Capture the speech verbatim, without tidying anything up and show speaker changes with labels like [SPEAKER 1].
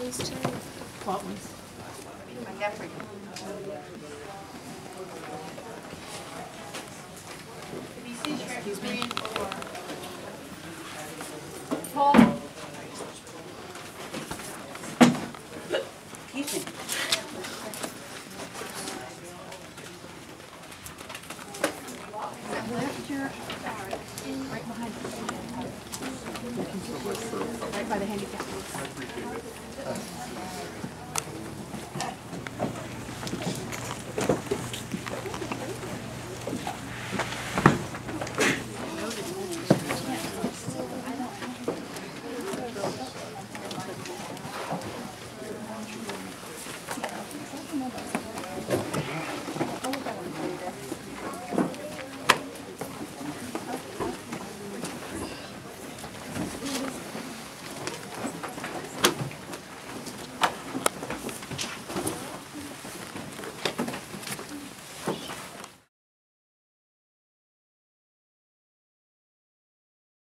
[SPEAKER 1] those two?
[SPEAKER 2] What ones?
[SPEAKER 3] I got for you.
[SPEAKER 2] Excuse me.
[SPEAKER 3] Paul. Excuse me.
[SPEAKER 2] Left your, right behind you. Right by the handicap.